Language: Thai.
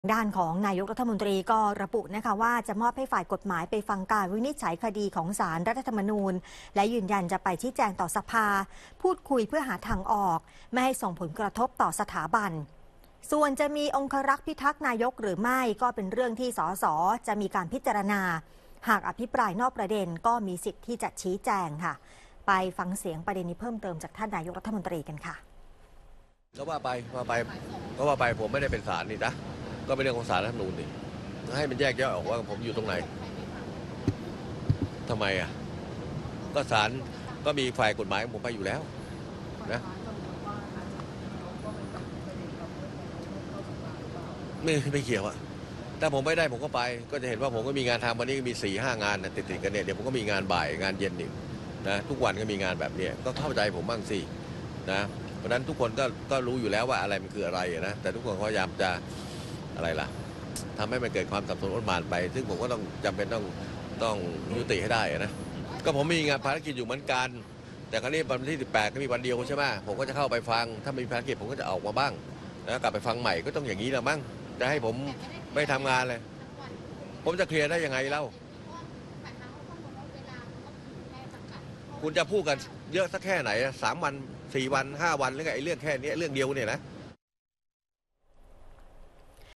ด้านของนายกรัฐมนตรีก็ระบุนะคะว่าจะมอบให้ฝ่ายกฎหมายไปฟังการวินิจฉัยคดีของศาลรัฐธรรมนูญและยืนยันจะไปชี้แจงต่อสภาพูดคุยเพื่อหาทางออกไม่ให้ส่งผลกระทบต่อสถาบันส่วนจะมีองครักษ์พิทักษ์นายกหรือไม่ก็เป็นเรื่องที่สสจะมีการพิจารณาหากอภิปรายนอกประเด็นก็มีสิทธิ์ที่จะชี้แจงค่ะไปฟังเสียงประเด็นนี้เพิ่มเติมจากท่านนายกรัฐมนตรีกันค่ะก็ว่าไปผมไม่ได้เป็นศาลนี่นะก็เป็นเรื่องของศาลรัฐธรรมนูญนี่ให้มันแยกแยะออกว่าผมอยู่ตรงไหนทำไมอ่ะก็ศาลก็มีฝ่ายกฎหมายของผมไปอยู่แล้วนะไม่เกี่ยวอะถ้าผมไม่ได้ผมก็ไปก็จะเห็นว่าผมก็มีงานทำวันนี้ก็มี4-5 งานนะติดกันเนี่ยเดี๋ยวผมก็มีงานบ่ายงานเย็นอีกนะทุกวันก็มีงานแบบนี้ก็เข้าใจผมบ้างสินะเพราะฉะนั้นทุกคนก็รู้อยู่แล้วว่าอะไรมันคืออะไรนะแต่ทุกคนพยายามจะอะไรล่ะทำให้มันเกิดความสับสนอนหม่านไปซึ่งผมก็ต้องจำเป็นต้องยุติให้ได้นะก็ผมมีงานภารกิจอยู่เหมือนกันแต่ครั้นี้วันที่18ก็มีวันเดียวใช่ไหมผมก็จะเข้าไปฟังถ้ามีภารกิจผมก็จะออกมาบ้างนะกลับไปฟังใหม่ก็ต้องอย่างนี้แหละมั้งจะให้ผมไม่ทำงานเลยผมจะเคลียร์ได้ยังไงเล่าคุณจะพูดกันเยอะสักแค่ไหน3 วัน 4 วัน 5 วันหรือไงไอ้เรื่องแค่นี้เรื่องเดียวเนี่ยนะ